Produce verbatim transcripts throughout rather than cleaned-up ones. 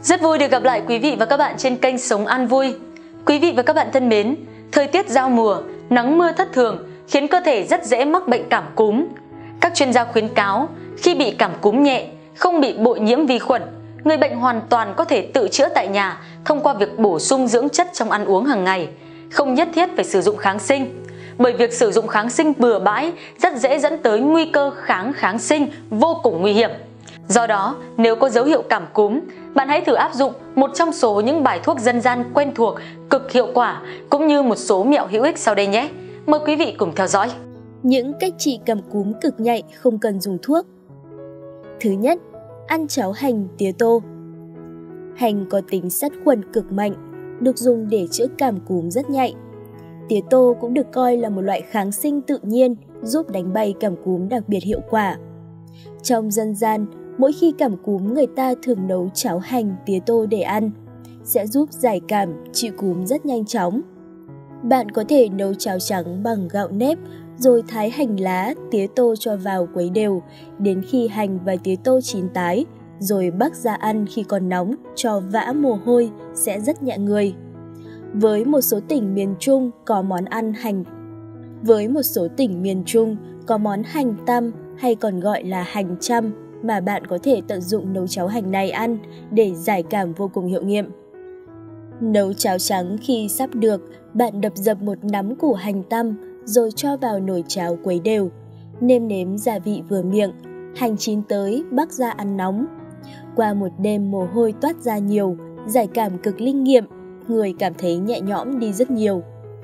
Rất vui được gặp lại quý vị và các bạn trên kênh Sống An Vui. Quý vị và các bạn thân mến, thời tiết giao mùa, nắng mưa thất thường khiến cơ thể rất dễ mắc bệnh cảm cúm. Các chuyên gia khuyến cáo khi bị cảm cúm nhẹ, không bị bội nhiễm vi khuẩn, người bệnh hoàn toàn có thể tự chữa tại nhà thông qua việc bổ sung dưỡng chất trong ăn uống hàng ngày, không nhất thiết phải sử dụng kháng sinh. Bởi việc sử dụng kháng sinh bừa bãi rất dễ dẫn tới nguy cơ kháng kháng sinh vô cùng nguy hiểm. Do đó, nếu có dấu hiệu cảm cúm, bạn hãy thử áp dụng một trong số những bài thuốc dân gian quen thuộc, cực hiệu quả cũng như một số mẹo hữu ích sau đây nhé. Mời quý vị cùng theo dõi. Những cách trị cảm cúm cực nhạy không cần dùng thuốc. Thứ nhất, ăn cháo hành tía tô. Hành có tính sát khuẩn cực mạnh, được dùng để chữa cảm cúm rất nhạy. Tía tô cũng được coi là một loại kháng sinh tự nhiên giúp đánh bay cảm cúm đặc biệt hiệu quả. Trong dân gian, mỗi khi cảm cúm người ta thường nấu cháo hành tía tô để ăn, sẽ giúp giải cảm, trị cúm rất nhanh chóng. Bạn có thể nấu cháo trắng bằng gạo nếp rồi thái hành lá, tía tô cho vào quấy đều đến khi hành và tía tô chín tái, rồi bắc ra ăn khi còn nóng cho vã mồ hôi sẽ rất nhẹ người. Với một số tỉnh miền Trung có món ăn hành Với một số tỉnh miền Trung có món hành tăm hay còn gọi là hành trăm mà bạn có thể tận dụng nấu cháo hành này ăn để giải cảm vô cùng hiệu nghiệm. Nấu cháo trắng khi sắp được, bạn đập dập một nắm củ hành tăm rồi cho vào nồi cháo quấy đều. Nêm nếm gia vị vừa miệng, hành chín tới bắc ra ăn nóng. Qua một đêm mồ hôi toát ra nhiều, giải cảm cực linh nghiệm, người cảm thấy nhẹ nhõm đi rất nhiều.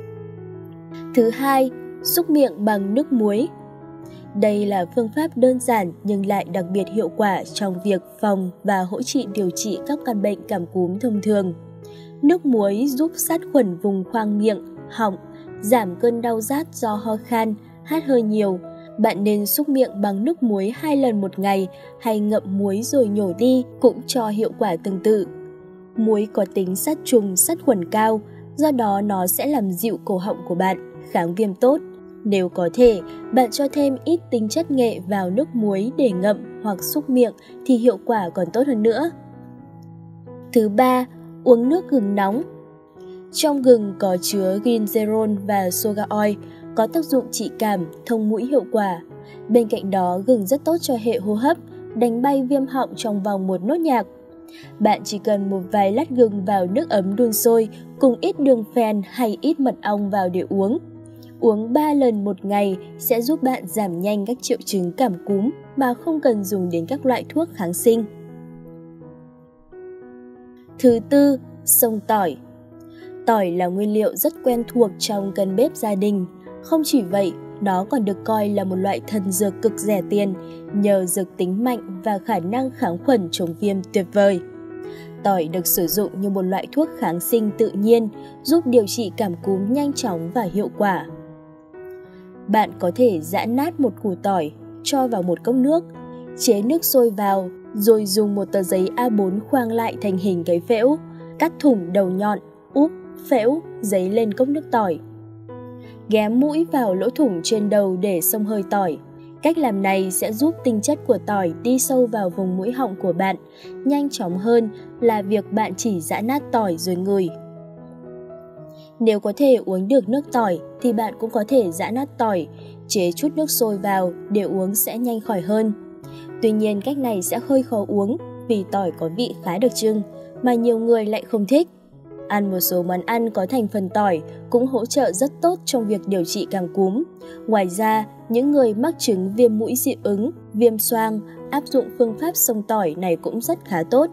Thứ hai, súc miệng bằng nước muối. Đây là phương pháp đơn giản nhưng lại đặc biệt hiệu quả trong việc phòng và hỗ trợ điều trị các căn bệnh cảm cúm thông thường. Nước muối giúp sát khuẩn vùng khoang miệng, họng, giảm cơn đau rát do ho khan, hắt hơi nhiều. Bạn nên súc miệng bằng nước muối hai lần một ngày hay ngậm muối rồi nhổ đi cũng cho hiệu quả tương tự. Muối có tính sát trùng, sát khuẩn cao, do đó nó sẽ làm dịu cổ họng của bạn, kháng viêm tốt. Nếu có thể, bạn cho thêm ít tinh chất nghệ vào nước muối để ngậm hoặc súc miệng thì hiệu quả còn tốt hơn nữa. Thứ ba, uống nước gừng nóng. Trong gừng có chứa gingerol và soga oil, có tác dụng trị cảm, thông mũi hiệu quả. Bên cạnh đó, gừng rất tốt cho hệ hô hấp, đánh bay viêm họng trong vòng một nốt nhạc. Bạn chỉ cần một vài lát gừng vào nước ấm đun sôi cùng ít đường phèn hay ít mật ong vào để uống. Uống ba lần một ngày sẽ giúp bạn giảm nhanh các triệu chứng cảm cúm mà không cần dùng đến các loại thuốc kháng sinh. Thứ tư, xông tỏi. Tỏi là nguyên liệu rất quen thuộc trong căn bếp gia đình. Không chỉ vậy, nó còn được coi là một loại thần dược cực rẻ tiền nhờ dược tính mạnh và khả năng kháng khuẩn chống viêm tuyệt vời. Tỏi được sử dụng như một loại thuốc kháng sinh tự nhiên giúp điều trị cảm cúm nhanh chóng và hiệu quả. Bạn có thể giã nát một củ tỏi, cho vào một cốc nước, chế nước sôi vào, rồi dùng một tờ giấy A bốn khoang lại thành hình cái phễu, cắt thủng đầu nhọn, úp, phễu, giấy lên cốc nước tỏi. Ghém mũi vào lỗ thủng trên đầu để xông hơi tỏi. Cách làm này sẽ giúp tinh chất của tỏi đi sâu vào vùng mũi họng của bạn, nhanh chóng hơn là việc bạn chỉ giã nát tỏi rồi ngửi. Nếu có thể uống được nước tỏi thì bạn cũng có thể giã nát tỏi, chế chút nước sôi vào để uống sẽ nhanh khỏi hơn. Tuy nhiên cách này sẽ hơi khó uống vì tỏi có vị khá đặc trưng mà nhiều người lại không thích. Ăn một số món ăn có thành phần tỏi cũng hỗ trợ rất tốt trong việc điều trị cảm cúm. Ngoài ra, những người mắc chứng viêm mũi dị ứng, viêm xoang áp dụng phương pháp xông tỏi này cũng rất khá tốt.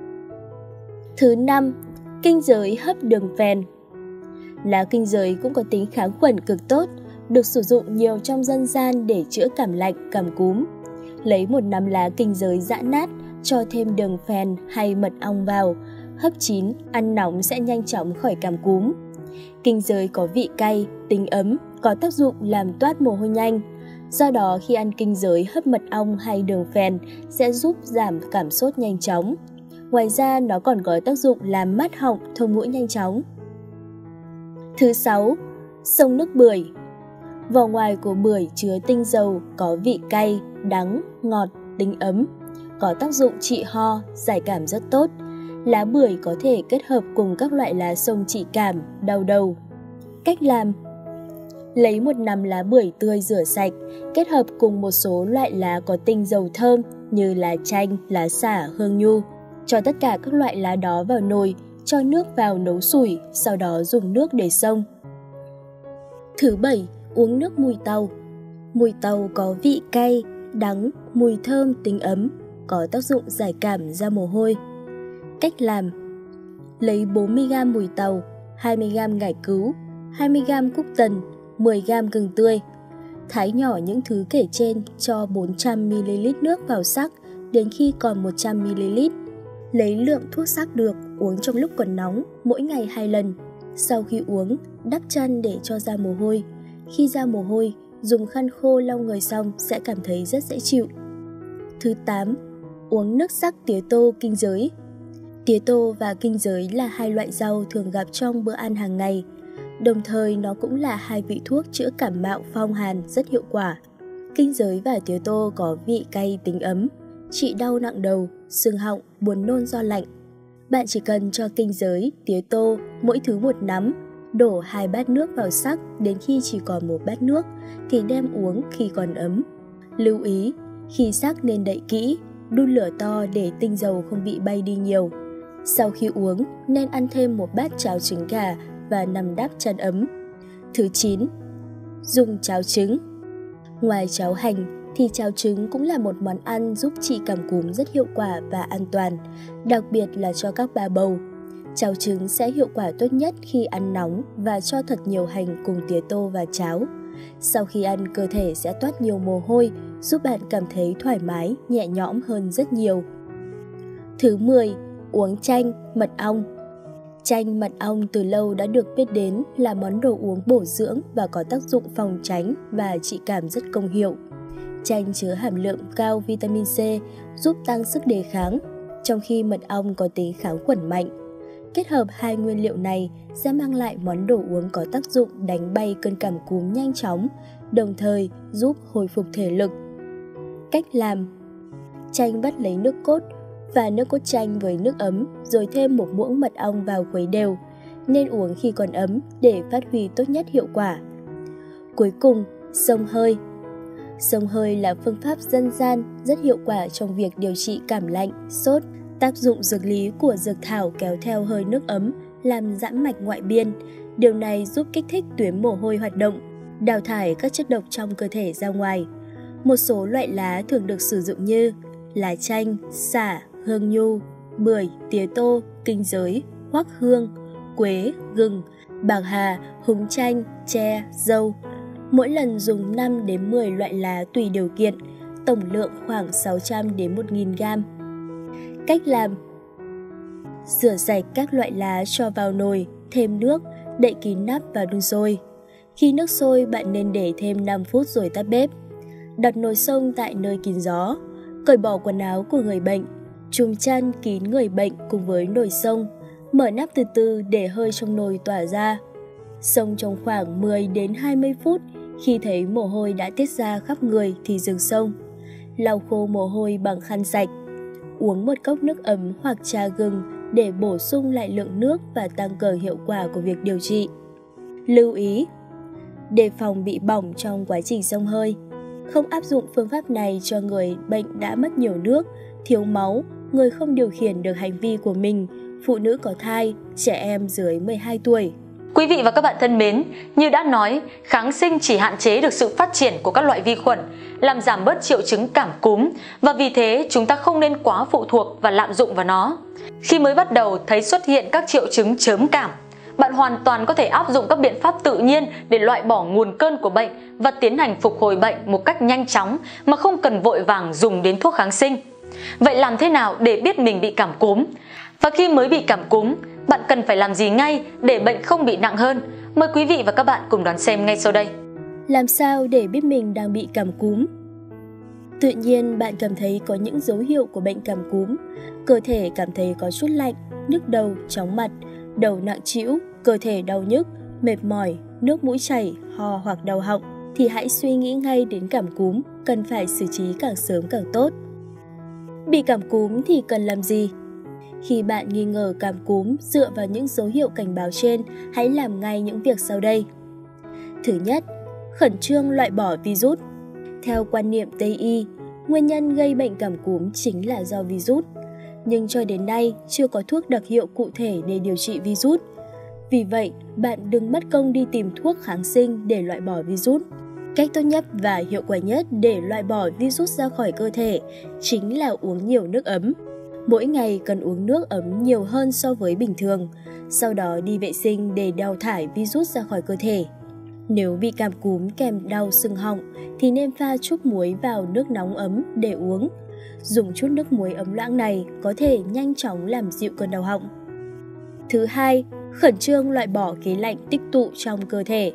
Thứ năm, kinh giới hấp đường phèn. Lá kinh giới cũng có tính kháng khuẩn cực tốt, được sử dụng nhiều trong dân gian để chữa cảm lạnh, cảm cúm. Lấy một nắm lá kinh giới giã nát, cho thêm đường phèn hay mật ong vào, hấp chín, ăn nóng sẽ nhanh chóng khỏi cảm cúm. Kinh giới có vị cay, tính ấm, có tác dụng làm toát mồ hôi nhanh. Do đó khi ăn kinh giới hấp mật ong hay đường phèn sẽ giúp giảm cảm sốt nhanh chóng. Ngoài ra nó còn có tác dụng làm mát họng, thông mũi nhanh chóng. Thứ sáu, xông nước bưởi. Vỏ ngoài của bưởi chứa tinh dầu có vị cay, đắng, ngọt, tính ấm, có tác dụng trị ho, giải cảm rất tốt. Lá bưởi có thể kết hợp cùng các loại lá xông trị cảm, đau đầu. Cách làm: lấy một nắm lá bưởi tươi rửa sạch, kết hợp cùng một số loại lá có tinh dầu thơm như lá chanh, lá xả, hương nhu. Cho tất cả các loại lá đó vào nồi, cho nước vào nấu sủi, sau đó dùng nước để xông. Thứ bảy, uống nước mùi tàu. Mùi tàu có vị cay, đắng, mùi thơm, tính ấm, có tác dụng giải cảm ra mồ hôi. Cách làm: lấy bốn mươi gam mùi tàu, hai mươi gam ngải cứu, hai mươi gam cúc tần, mười gam gừng tươi. Thái nhỏ những thứ kể trên cho bốn trăm mi li lít nước vào sắc đến khi còn một trăm mi li lít. Lấy lượng thuốc sắc được uống trong lúc còn nóng, mỗi ngày hai lần. Sau khi uống, đắp chăn để cho ra mồ hôi. Khi ra mồ hôi, dùng khăn khô lau người xong sẽ cảm thấy rất dễ chịu. Thứ tám, uống nước sắc tía tô kinh giới. Tía tô và kinh giới là hai loại rau thường gặp trong bữa ăn hàng ngày. Đồng thời nó cũng là hai vị thuốc chữa cảm mạo phong hàn rất hiệu quả. Kinh giới và tía tô có vị cay tính ấm, trị đau nặng đầu, sưng họng, buồn nôn do lạnh. Bạn chỉ cần cho kinh giới, tía tô mỗi thứ một nắm, đổ hai bát nước vào sắc đến khi chỉ còn một bát nước thì đem uống khi còn ấm. Lưu ý, khi sắc nên đậy kỹ, đun lửa to để tinh dầu không bị bay đi nhiều. Sau khi uống, nên ăn thêm một bát cháo trứng gà và nằm đắp chăn ấm. Thứ chín, dùng cháo trứng. Ngoài cháo hành thì cháo trứng cũng là một món ăn giúp trị cảm cúm rất hiệu quả và an toàn, đặc biệt là cho các bà bầu. Cháo trứng sẽ hiệu quả tốt nhất khi ăn nóng và cho thật nhiều hành cùng tía tô và cháo. Sau khi ăn, cơ thể sẽ toát nhiều mồ hôi, giúp bạn cảm thấy thoải mái, nhẹ nhõm hơn rất nhiều. Thứ mười, uống chanh, mật ong. Chanh, mật ong từ lâu đã được biết đến là món đồ uống bổ dưỡng và có tác dụng phòng tránh và trị cảm rất công hiệu. Chanh chứa hàm lượng cao vitamin C, giúp tăng sức đề kháng, trong khi mật ong có tính kháng khuẩn mạnh. Kết hợp hai nguyên liệu này sẽ mang lại món đồ uống có tác dụng đánh bay cơn cảm cúm nhanh chóng, đồng thời giúp hồi phục thể lực. Cách làm: chanh vắt lấy nước cốt và nước cốt chanh với nước ấm, rồi thêm một muỗng mật ong vào khuấy đều. Nên uống khi còn ấm để phát huy tốt nhất hiệu quả. Cuối cùng, xông hơi. Xông hơi là phương pháp dân gian rất hiệu quả trong việc điều trị cảm lạnh, sốt. Tác dụng dược lý của dược thảo kéo theo hơi nước ấm làm giãn mạch ngoại biên. Điều này giúp kích thích tuyến mồ hôi hoạt động, đào thải các chất độc trong cơ thể ra ngoài. Một số loại lá thường được sử dụng như lá chanh, xả, hương nhu, bưởi, tía tô, kinh giới, hoắc hương, quế, gừng, bạc hà, húng chanh, tre, dâu. Mỗi lần dùng năm đến mười loại lá tùy điều kiện, tổng lượng khoảng sáu trăm đến một nghìn gam. Cách làm: rửa sạch các loại lá cho vào nồi, thêm nước, đậy kín nắp và đun sôi. Khi nước sôi, bạn nên để thêm năm phút rồi tắt bếp. Đặt nồi xông tại nơi kín gió, cởi bỏ quần áo của người bệnh, trùm chăn kín người bệnh cùng với nồi xông, mở nắp từ từ để hơi trong nồi tỏa ra. Xông trong khoảng mười đến hai mươi phút, khi thấy mồ hôi đã tiết ra khắp người thì dừng xông. Lau khô mồ hôi bằng khăn sạch. Uống một cốc nước ấm hoặc trà gừng để bổ sung lại lượng nước và tăng cường hiệu quả của việc điều trị. Lưu ý: đề phòng bị bỏng trong quá trình xông hơi. Không áp dụng phương pháp này cho người bệnh đã mất nhiều nước, thiếu máu, người không điều khiển được hành vi của mình, phụ nữ có thai, trẻ em dưới mười hai tuổi. Quý vị và các bạn thân mến, như đã nói, kháng sinh chỉ hạn chế được sự phát triển của các loại vi khuẩn, làm giảm bớt triệu chứng cảm cúm, và vì thế chúng ta không nên quá phụ thuộc và lạm dụng vào nó. Khi mới bắt đầu thấy xuất hiện các triệu chứng chớm cảm, bạn hoàn toàn có thể áp dụng các biện pháp tự nhiên để loại bỏ nguồn cơn của bệnh và tiến hành phục hồi bệnh một cách nhanh chóng mà không cần vội vàng dùng đến thuốc kháng sinh. Vậy làm thế nào để biết mình bị cảm cúm? Và khi mới bị cảm cúm, bạn cần phải làm gì ngay để bệnh không bị nặng hơn? Mời quý vị và các bạn cùng đón xem ngay sau đây. Làm sao để biết mình đang bị cảm cúm? Tự nhiên bạn cảm thấy có những dấu hiệu của bệnh cảm cúm, cơ thể cảm thấy có chút lạnh, nhức đầu, chóng mặt, đầu nặng trĩu, cơ thể đau nhức, mệt mỏi, nước mũi chảy, ho hoặc đau họng, thì hãy suy nghĩ ngay đến cảm cúm, cần phải xử trí càng sớm càng tốt. Bị cảm cúm thì cần làm gì? Khi bạn nghi ngờ cảm cúm dựa vào những dấu hiệu cảnh báo trên, hãy làm ngay những việc sau đây. Thứ nhất, khẩn trương loại bỏ virus. Theo quan niệm Tây y, nguyên nhân gây bệnh cảm cúm chính là do virus. Nhưng cho đến nay chưa có thuốc đặc hiệu cụ thể để điều trị virus. Vì vậy, bạn đừng mất công đi tìm thuốc kháng sinh để loại bỏ virus. Cách tốt nhất và hiệu quả nhất để loại bỏ virus ra khỏi cơ thể chính là uống nhiều nước ấm. Mỗi ngày cần uống nước ấm nhiều hơn so với bình thường, sau đó đi vệ sinh để đào thải virus ra khỏi cơ thể. Nếu bị cảm cúm kèm đau sưng họng thì nên pha chút muối vào nước nóng ấm để uống. Dùng chút nước muối ấm loãng này có thể nhanh chóng làm dịu cơn đau họng. Thứ hai, khẩn trương loại bỏ khí lạnh tích tụ trong cơ thể.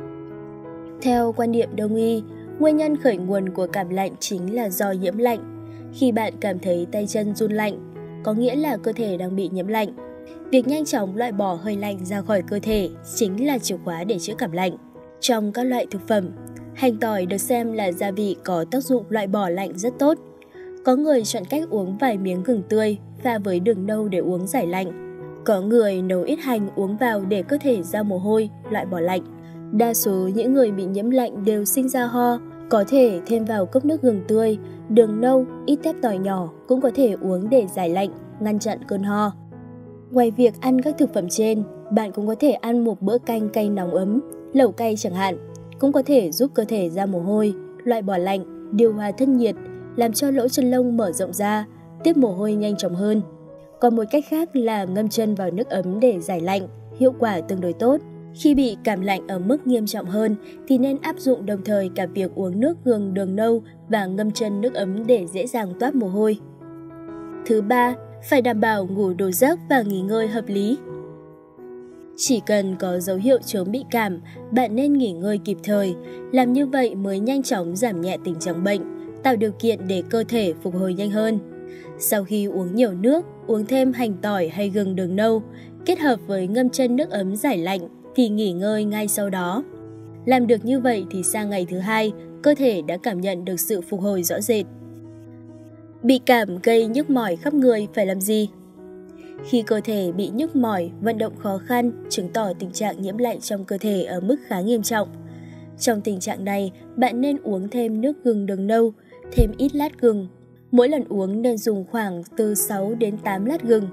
Theo quan niệm Đông y, nguyên nhân khởi nguồn của cảm lạnh chính là do nhiễm lạnh. Khi bạn cảm thấy tay chân run lạnh, có nghĩa là cơ thể đang bị nhiễm lạnh. Việc nhanh chóng loại bỏ hơi lạnh ra khỏi cơ thể chính là chìa khóa để chữa cảm lạnh. Trong các loại thực phẩm, hành tỏi được xem là gia vị có tác dụng loại bỏ lạnh rất tốt. Có người chọn cách uống vài miếng gừng tươi pha với đường nâu để uống giải lạnh. Có người nấu ít hành uống vào để cơ thể ra mồ hôi, loại bỏ lạnh. Đa số những người bị nhiễm lạnh đều sinh ra ho, có thể thêm vào cốc nước gừng tươi, đường nâu, ít tép tỏi nhỏ cũng có thể uống để giải lạnh, ngăn chặn cơn ho. Ngoài việc ăn các thực phẩm trên, bạn cũng có thể ăn một bữa canh cay nóng ấm, lẩu cay chẳng hạn, cũng có thể giúp cơ thể ra mồ hôi, loại bỏ lạnh, điều hòa thân nhiệt, làm cho lỗ chân lông mở rộng ra, tiết mồ hôi nhanh chóng hơn. Còn một cách khác là ngâm chân vào nước ấm để giải lạnh, hiệu quả tương đối tốt. Khi bị cảm lạnh ở mức nghiêm trọng hơn thì nên áp dụng đồng thời cả việc uống nước gừng đường nâu và ngâm chân nước ấm để dễ dàng toát mồ hôi. Thứ ba, phải đảm bảo ngủ đủ giấc và nghỉ ngơi hợp lý. Chỉ cần có dấu hiệu chớm bị cảm, bạn nên nghỉ ngơi kịp thời. Làm như vậy mới nhanh chóng giảm nhẹ tình trạng bệnh, tạo điều kiện để cơ thể phục hồi nhanh hơn. Sau khi uống nhiều nước, uống thêm hành tỏi hay gừng đường nâu, kết hợp với ngâm chân nước ấm giải lạnh thì nghỉ ngơi ngay sau đó. Làm được như vậy thì sang ngày thứ hai, cơ thể đã cảm nhận được sự phục hồi rõ rệt. Bị cảm gây nhức mỏi khắp người phải làm gì? Khi cơ thể bị nhức mỏi, vận động khó khăn, chứng tỏ tình trạng nhiễm lạnh trong cơ thể ở mức khá nghiêm trọng. Trong tình trạng này, bạn nên uống thêm nước gừng đường nâu, thêm ít lát gừng. Mỗi lần uống nên dùng khoảng từ sáu đến tám lát gừng.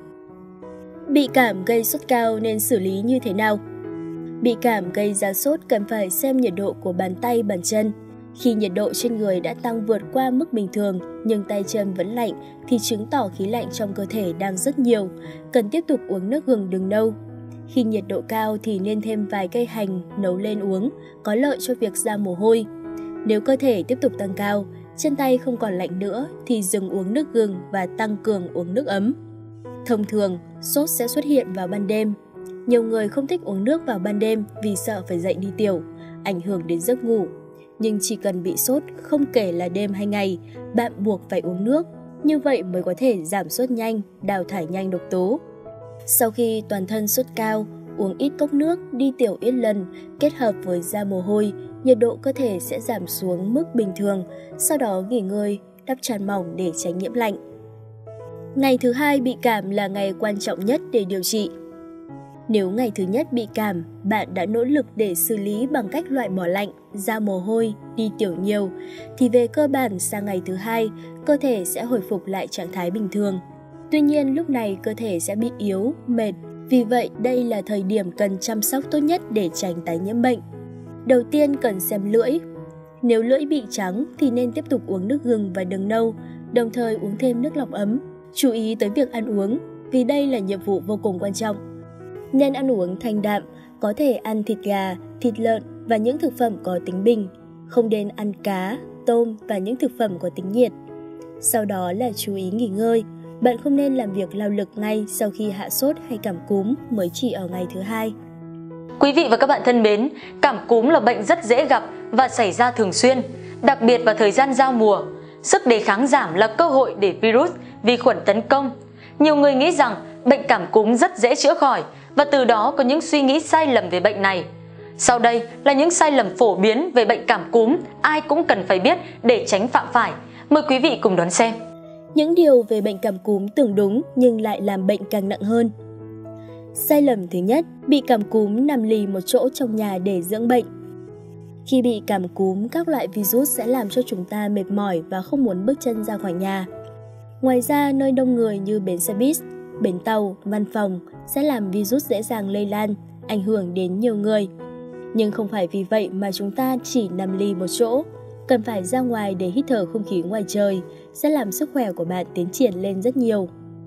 Bị cảm gây sốt cao nên xử lý như thế nào? Bị cảm gây ra sốt cần phải xem nhiệt độ của bàn tay, bàn chân. Khi nhiệt độ trên người đã tăng vượt qua mức bình thường nhưng tay chân vẫn lạnh thì chứng tỏ khí lạnh trong cơ thể đang rất nhiều, cần tiếp tục uống nước gừng đường nâu. Khi nhiệt độ cao thì nên thêm vài cây hành nấu lên uống, có lợi cho việc ra mồ hôi. Nếu cơ thể tiếp tục tăng cao, chân tay không còn lạnh nữa thì dừng uống nước gừng và tăng cường uống nước ấm. Thông thường, sốt sẽ xuất hiện vào ban đêm. Nhiều người không thích uống nước vào ban đêm vì sợ phải dậy đi tiểu, ảnh hưởng đến giấc ngủ. Nhưng chỉ cần bị sốt, không kể là đêm hay ngày, bạn buộc phải uống nước. Như vậy mới có thể giảm sốt nhanh, đào thải nhanh độc tố. Sau khi toàn thân sốt cao, uống ít cốc nước, đi tiểu ít lần, kết hợp với ra mồ hôi, nhiệt độ cơ thể sẽ giảm xuống mức bình thường, sau đó nghỉ ngơi, đắp chăn mỏng để tránh nhiễm lạnh. Ngày thứ hai bị cảm là ngày quan trọng nhất để điều trị. Nếu ngày thứ nhất bị cảm, bạn đã nỗ lực để xử lý bằng cách loại bỏ lạnh, ra mồ hôi, đi tiểu nhiều, thì về cơ bản sang ngày thứ hai, cơ thể sẽ hồi phục lại trạng thái bình thường. Tuy nhiên lúc này cơ thể sẽ bị yếu, mệt, vì vậy đây là thời điểm cần chăm sóc tốt nhất để tránh tái nhiễm bệnh. Đầu tiên cần xem lưỡi. Nếu lưỡi bị trắng thì nên tiếp tục uống nước gừng và đường nâu, đồng thời uống thêm nước lọc ấm. Chú ý tới việc ăn uống, vì đây là nhiệm vụ vô cùng quan trọng. Nên ăn uống thanh đạm, có thể ăn thịt gà, thịt lợn và những thực phẩm có tính bình, không nên ăn cá, tôm và những thực phẩm có tính nhiệt. Sau đó là chú ý nghỉ ngơi, bạn không nên làm việc lao lực ngay sau khi hạ sốt hay cảm cúm mới chỉ ở ngày thứ hai. Quý vị và các bạn thân mến, cảm cúm là bệnh rất dễ gặp và xảy ra thường xuyên, đặc biệt vào thời gian giao mùa. Sức đề kháng giảm là cơ hội để virus, vi khuẩn tấn công. Nhiều người nghĩ rằng bệnh cảm cúm rất dễ chữa khỏi và từ đó có những suy nghĩ sai lầm về bệnh này. Sau đây là những sai lầm phổ biến về bệnh cảm cúm ai cũng cần phải biết để tránh phạm phải. Mời quý vị cùng đón xem. Những điều về bệnh cảm cúm tưởng đúng nhưng lại làm bệnh càng nặng hơn. Sai lầm thứ nhất, bị cảm cúm nằm lì một chỗ trong nhà để dưỡng bệnh. Khi bị cảm cúm, các loại virus sẽ làm cho chúng ta mệt mỏi và không muốn bước chân ra khỏi nhà. Ngoài ra, nơi đông người như bến xe buýt, bến tàu, văn phòng sẽ làm virus dễ dàng lây lan, ảnh hưởng đến nhiều người. Nhưng không phải vì vậy mà chúng ta chỉ nằm lì một chỗ, cần phải ra ngoài để hít thở không khí ngoài trời, sẽ làm sức khỏe của bạn tiến triển lên rất nhiều.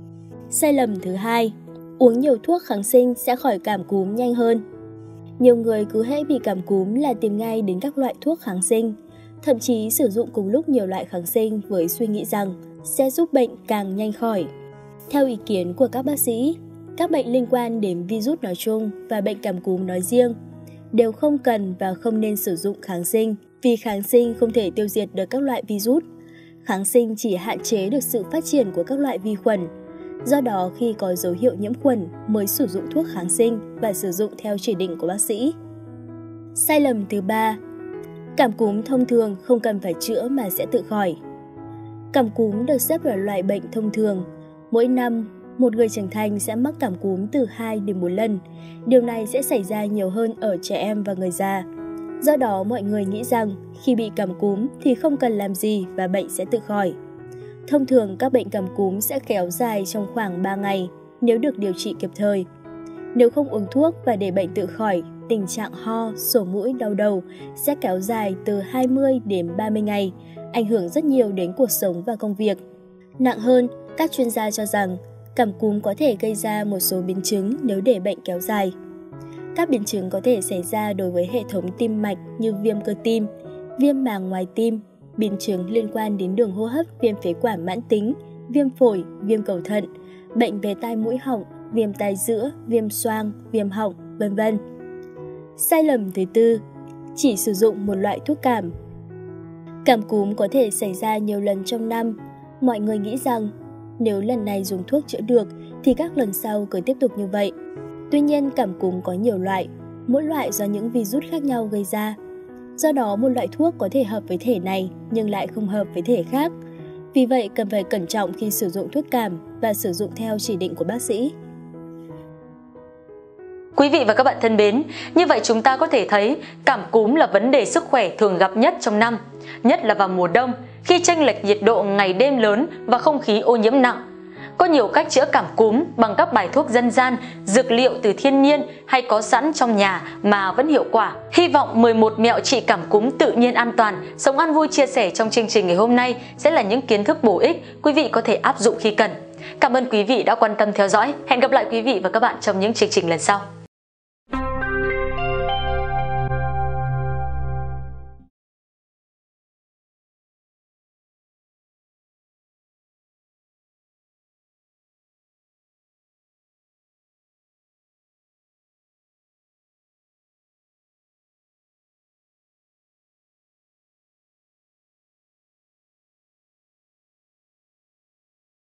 Sai lầm thứ hai, uống nhiều thuốc kháng sinh sẽ khỏi cảm cúm nhanh hơn. Nhiều người cứ hễ bị cảm cúm là tìm ngay đến các loại thuốc kháng sinh, thậm chí sử dụng cùng lúc nhiều loại kháng sinh với suy nghĩ rằng sẽ giúp bệnh càng nhanh khỏi. Theo ý kiến của các bác sĩ, các bệnh liên quan đến virus nói chung và bệnh cảm cúm nói riêng đều không cần và không nên sử dụng kháng sinh, vì kháng sinh không thể tiêu diệt được các loại virus. Kháng sinh chỉ hạn chế được sự phát triển của các loại vi khuẩn. Do đó, khi có dấu hiệu nhiễm khuẩn mới sử dụng thuốc kháng sinh và sử dụng theo chỉ định của bác sĩ. Sai lầm thứ ba, cảm cúm thông thường không cần phải chữa mà sẽ tự khỏi. Cảm cúm được xếp là loại bệnh thông thường. Mỗi năm, một người trưởng thành sẽ mắc cảm cúm từ hai đến bốn lần. Điều này sẽ xảy ra nhiều hơn ở trẻ em và người già. Do đó, mọi người nghĩ rằng khi bị cảm cúm thì không cần làm gì và bệnh sẽ tự khỏi. Thông thường, các bệnh cảm cúm sẽ kéo dài trong khoảng ba ngày nếu được điều trị kịp thời. Nếu không uống thuốc và để bệnh tự khỏi, tình trạng ho, sổ mũi, đau đầu sẽ kéo dài từ hai mươi đến ba mươi ngày, ảnh hưởng rất nhiều đến cuộc sống và công việc. Nặng hơn, các chuyên gia cho rằng cảm cúm có thể gây ra một số biến chứng nếu để bệnh kéo dài. Các biến chứng có thể xảy ra đối với hệ thống tim mạch như viêm cơ tim, viêm màng ngoài tim, biến chứng liên quan đến đường hô hấp, viêm phế quản mãn tính, viêm phổi, viêm cầu thận, bệnh về tai mũi họng, viêm tai giữa, viêm xoang, viêm họng, vân vân. Sai lầm thứ tư, chỉ sử dụng một loại thuốc cảm. Cảm cúm có thể xảy ra nhiều lần trong năm. Mọi người nghĩ rằng nếu lần này dùng thuốc chữa được thì các lần sau cứ tiếp tục như vậy. Tuy nhiên, cảm cúm có nhiều loại, mỗi loại do những virus khác nhau gây ra. Do đó, một loại thuốc có thể hợp với thể này nhưng lại không hợp với thể khác. Vì vậy, cần phải cẩn trọng khi sử dụng thuốc cảm và sử dụng theo chỉ định của bác sĩ. Quý vị và các bạn thân mến, như vậy chúng ta có thể thấy cảm cúm là vấn đề sức khỏe thường gặp nhất trong năm, nhất là vào mùa đông khi chênh lệch nhiệt độ ngày đêm lớn và không khí ô nhiễm nặng. Có nhiều cách chữa cảm cúm bằng các bài thuốc dân gian, dược liệu từ thiên nhiên hay có sẵn trong nhà mà vẫn hiệu quả. Hy vọng mười một mẹo trị cảm cúm tự nhiên an toàn, Sống An Vui chia sẻ trong chương trình ngày hôm nay sẽ là những kiến thức bổ ích quý vị có thể áp dụng khi cần. Cảm ơn quý vị đã quan tâm theo dõi. Hẹn gặp lại quý vị và các bạn trong những chương trình lần sau.